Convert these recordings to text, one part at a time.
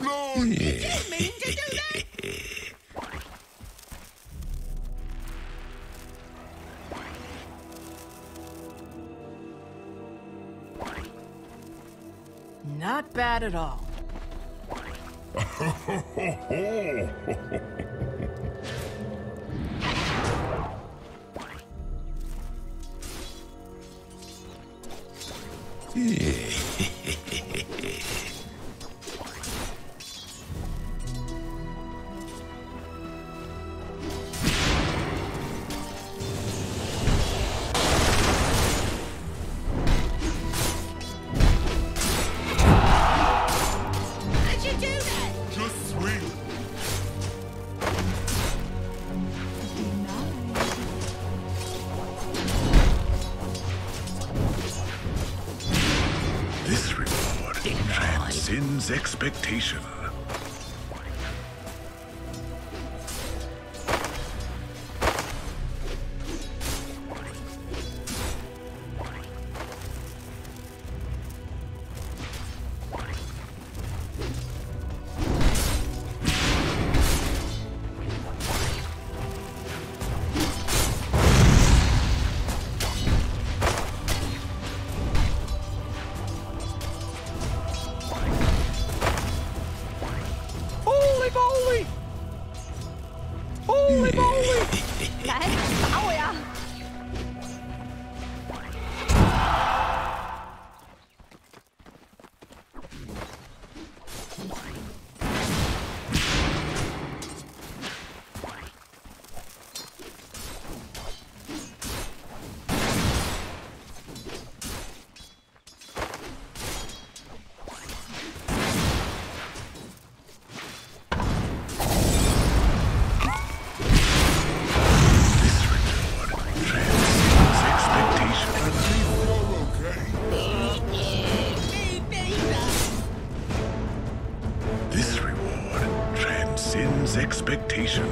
blood! Did you mean to do that? Not bad at all. Transcends expectation. Expectation.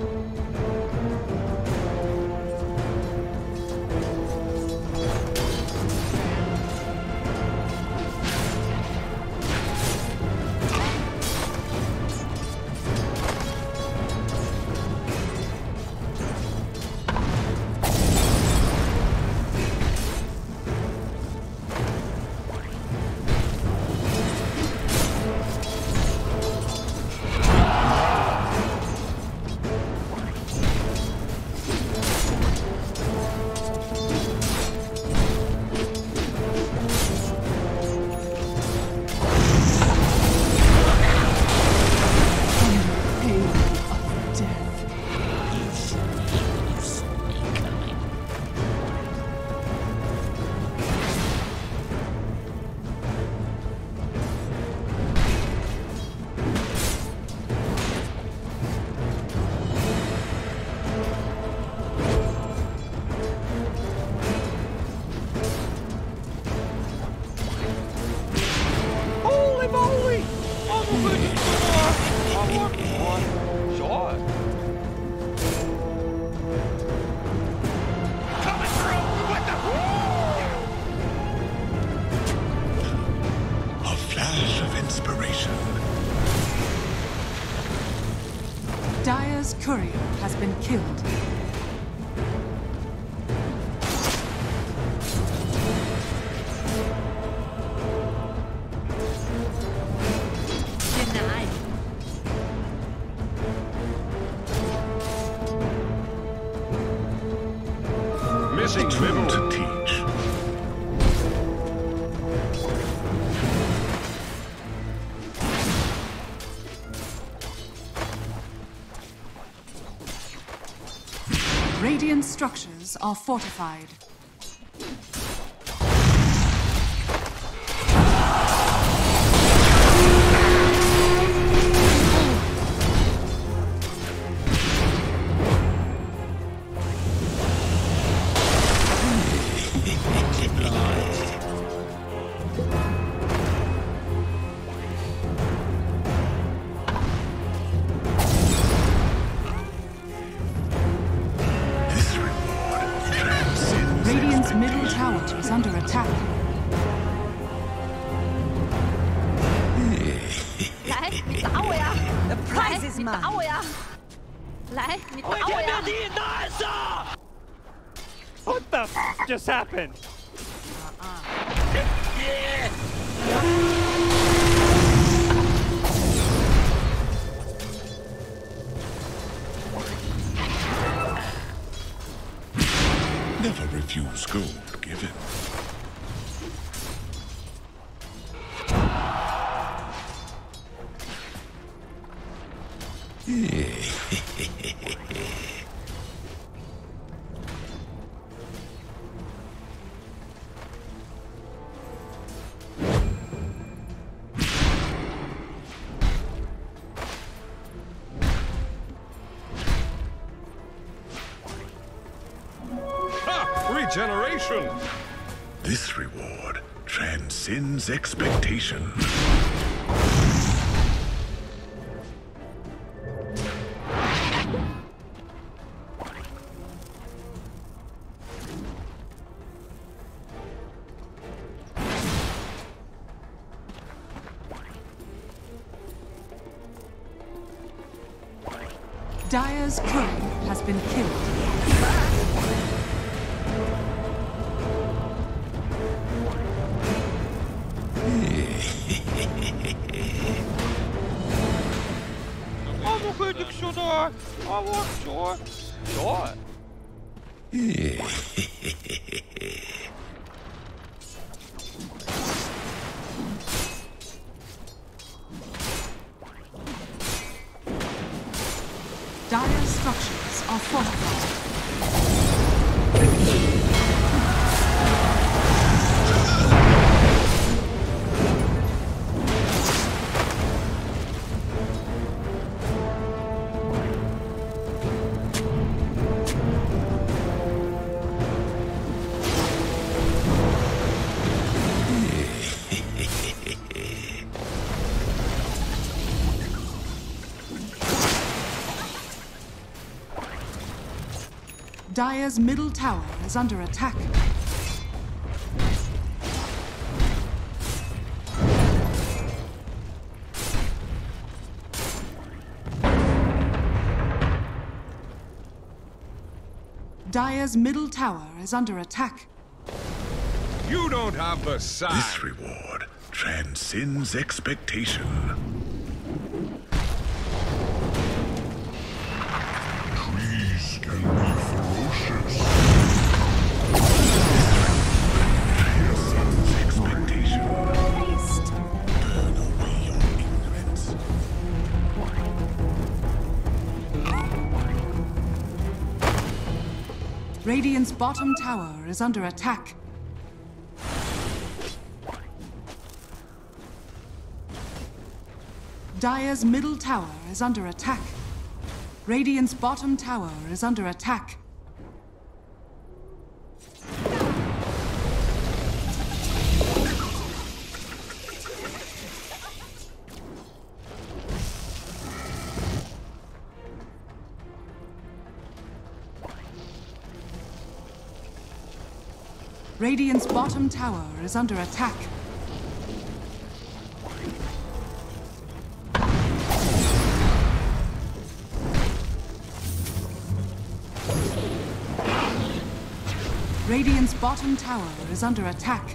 Dire's courier has been killed. Denied. Missing them to teach. Radiant structures are fortified. Radiant's middle tower is under attack. is mine. 打我呀！来，你打我呀！ What the f just happened? Never refuse gold given. Regeneration! This reward transcends expectation. Dire's courier has been killed. Dire's structures are fortified. Dire's middle tower is under attack. Dire's middle tower is under attack. You don't have the sign. This reward transcends expectation. Trees can be ferocious. Transcends expectation. Burn away your ignorance. Radiant's bottom tower is under attack. Dire's middle tower is under attack. Radiant's bottom tower is under attack. Radiant's bottom tower is under attack. Radiant's bottom tower is under attack.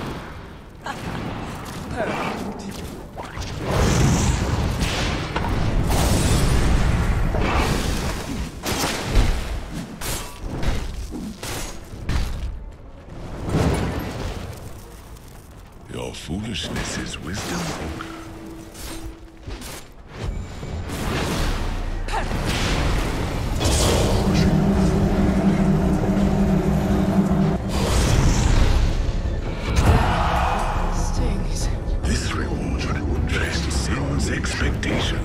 Your foolishness is wisdom, Orge. This reward transcends expectation.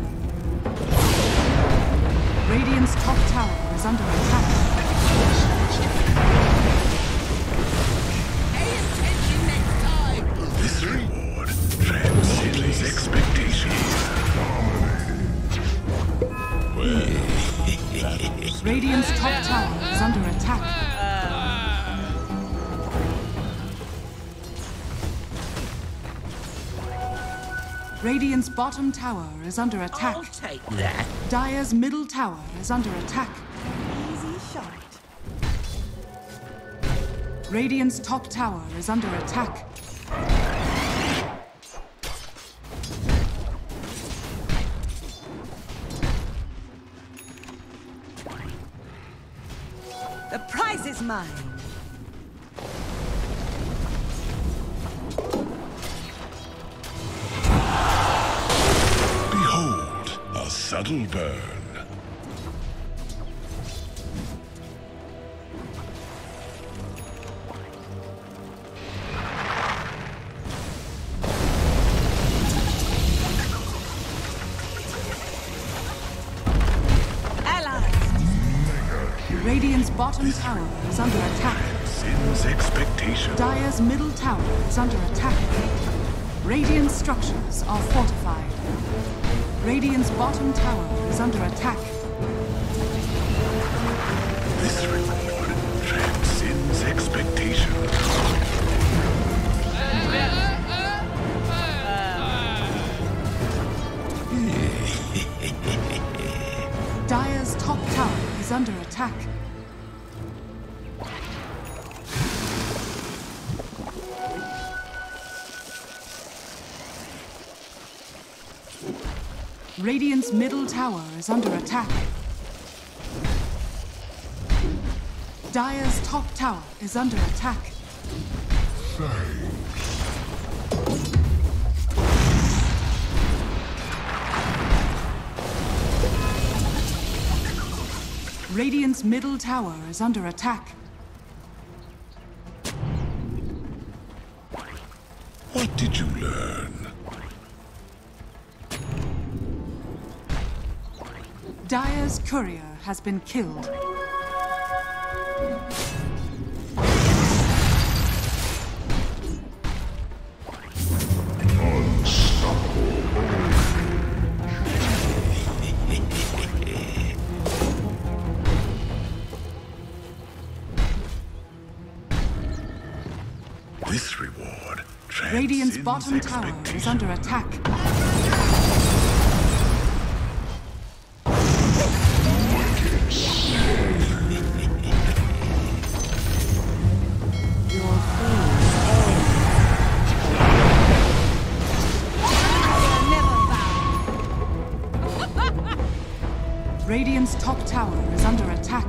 Radiant's top tower is under attack. This reward transcends expectation. Radiant's top tower is under attack. Radiant's bottom tower is under attack. I'll take that. Dire's middle tower is under attack. Easy shot. Radiant's top tower is under attack. The prize is mine. Behold, a subtle burn. Radiant's bottom tower is under attack. Sin's expectation. Dire's middle tower is under attack. Radiant structures are fortified. Radiant's bottom tower is under attack. This reward transcends expectation. Dire's top tower is under attack. Radiant's middle tower is under attack. Dire's top tower is under attack. Radiant's middle tower is under attack. What did you learn? Dire's courier has been killed. This reward Radiant's transcends bottom tower is expectation. under attack. Radiant's top tower is under attack.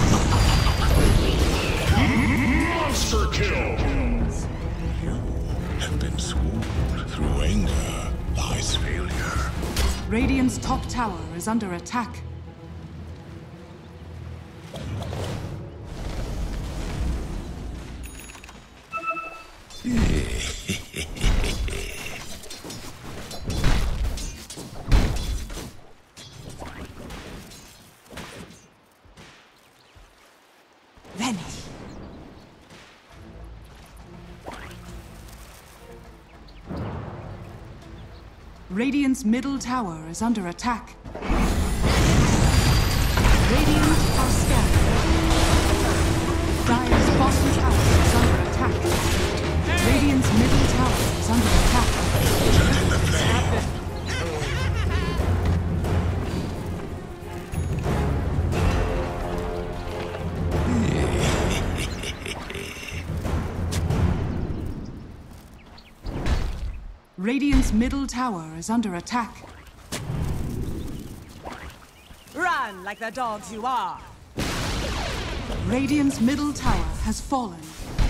Monster kill! You have been schooled. Through anger lies failure. Radiant's top tower is under attack. Vanish. Radiant's middle tower is under attack. Radiant are scattered. Dire's bottom tower is under attack. Radiant's middle tower is under attack. Shutting the flame. Radiant's middle tower is under attack. Run like the dogs you are. Radiant's middle tower has fallen.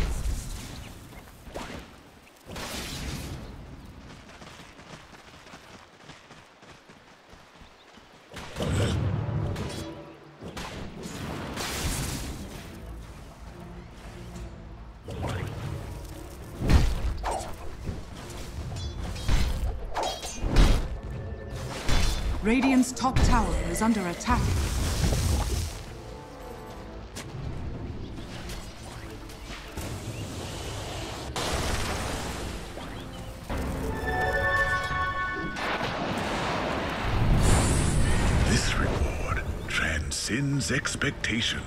Radiant's top tower is under attack. This reward transcends expectation.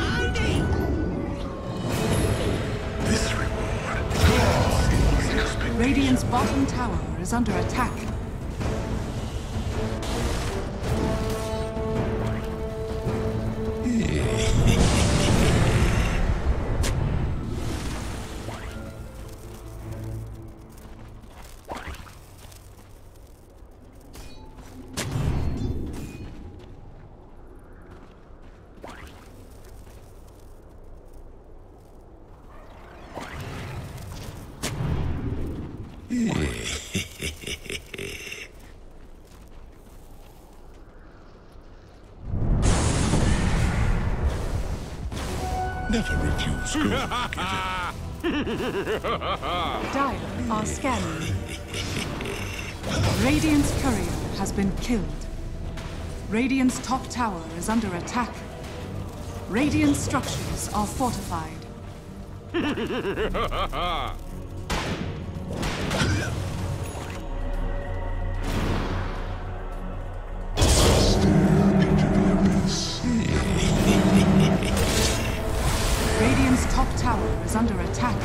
Shiny! This reward transcends expectation. Radiant's bottom tower is under attack. Never refuse good. Dire are scanning. Radiant's courier has been killed. Radiant's top tower is under attack. Radiant structures are fortified. Radiant's top tower is under attack.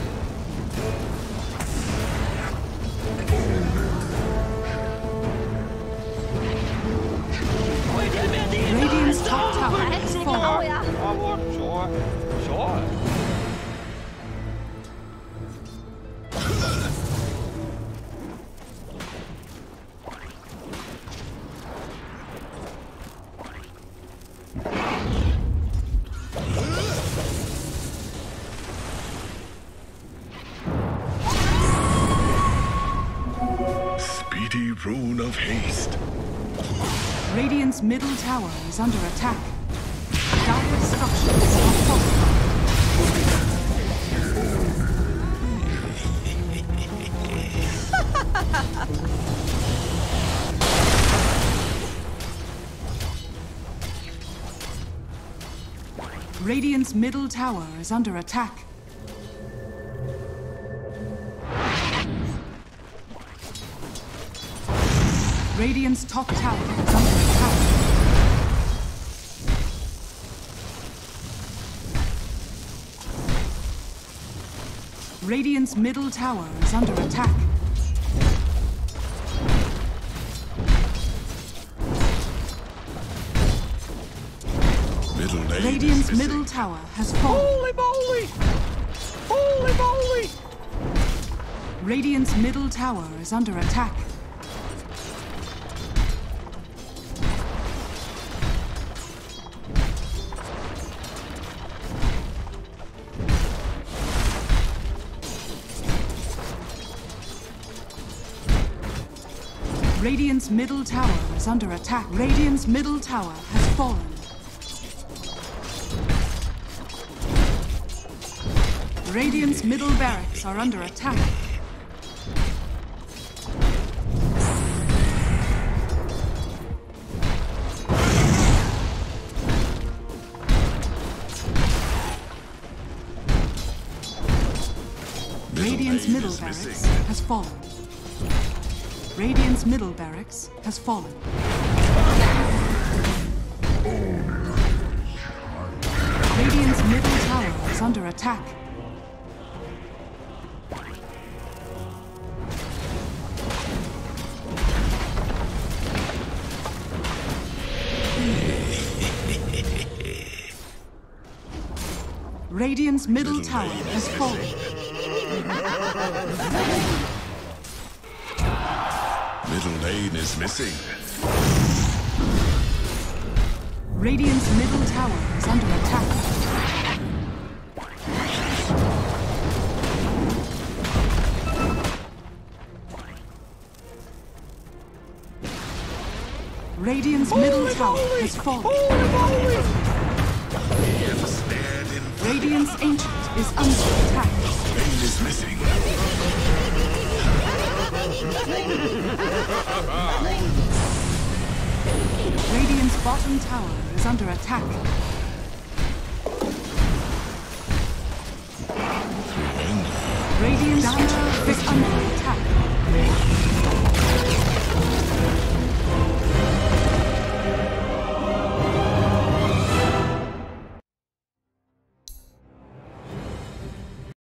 Radiant's top tower is fallen. Speedy rune of haste. Radiant's middle tower is under attack. Dire structures are fortified. Radiant's middle tower is under attack. Radiant's top tower is under attack. Radiant's middle tower is under attack. Radiant's middle tower has fallen. Holy moly! Holy moly! Radiant's middle tower is under attack. Radiant's middle tower is under attack. Radiant's middle tower has fallen. Radiant's middle barracks are under attack. Radiant's middle barracks has fallen. Radiant's middle barracks has fallen. Radiant's middle tower is under attack. Radiant's middle tower has fallen. Middle lane is missing. Radiant's middle tower is under attack. Radiant's middle tower has fallen. Radiant's ancient is under attack. Lane is missing. Radiant's bottom tower is under attack. Radiant's tower is under attack.